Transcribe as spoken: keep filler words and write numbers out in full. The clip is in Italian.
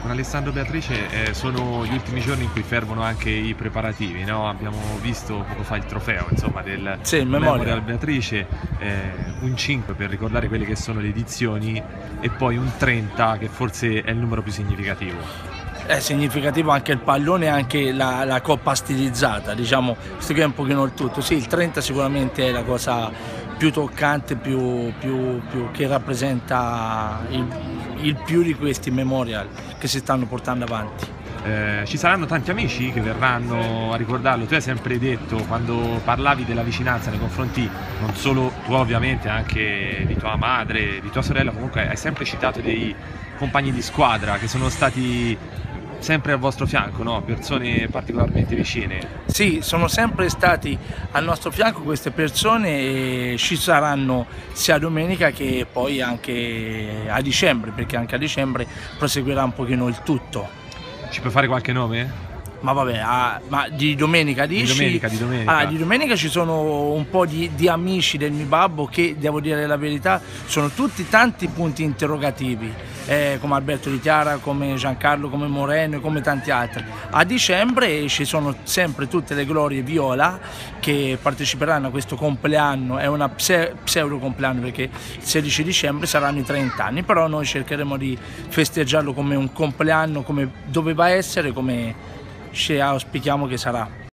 con Alessandro Beatrice eh, sono gli ultimi giorni in cui fervono anche i preparativi, no? Abbiamo visto poco fa il trofeo, insomma, del sì, Memorial Beatrice, eh, un cinque per ricordare quelle che sono le edizioni e poi un trenta che forse è il numero più significativo. È significativo anche il pallone e anche la, la coppa stilizzata, diciamo, questo qui è un pochino il tutto. Sì, il trenta sicuramente è la cosa più toccante, più, più, più che rappresenta il, il più di questi memorial che si stanno portando avanti. Eh, ci saranno tanti amici che verranno a ricordarlo. Tu hai sempre detto, quando parlavi della vicinanza nei confronti non solo tu ovviamente, anche di tua madre, di tua sorella, comunque hai sempre citato dei compagni di squadra che sono stati sempre al vostro fianco, no? Persone particolarmente vicine. Sì, sono sempre stati al nostro fianco queste persone e ci saranno sia domenica che poi anche a dicembre, perché anche a dicembre proseguirà un pochino il tutto. Ci puoi fare qualche nome? Ma vabbè, ah, ma di domenica dici? Di domenica, di domenica. Ah, di domenica ci sono un po' di, di amici del mio babbo che, devo dire la verità, sono tutti tanti punti interrogativi, eh, come Alberto Di Chiara, come Giancarlo, come Moreno e come tanti altri. A dicembre ci sono sempre tutte le glorie viola che parteciperanno a questo compleanno, è una pse pseudo compleanno perché il sedici dicembre saranno i trenta anni, però noi cercheremo di festeggiarlo come un compleanno, come doveva essere, come ci auspichiamo che sarà.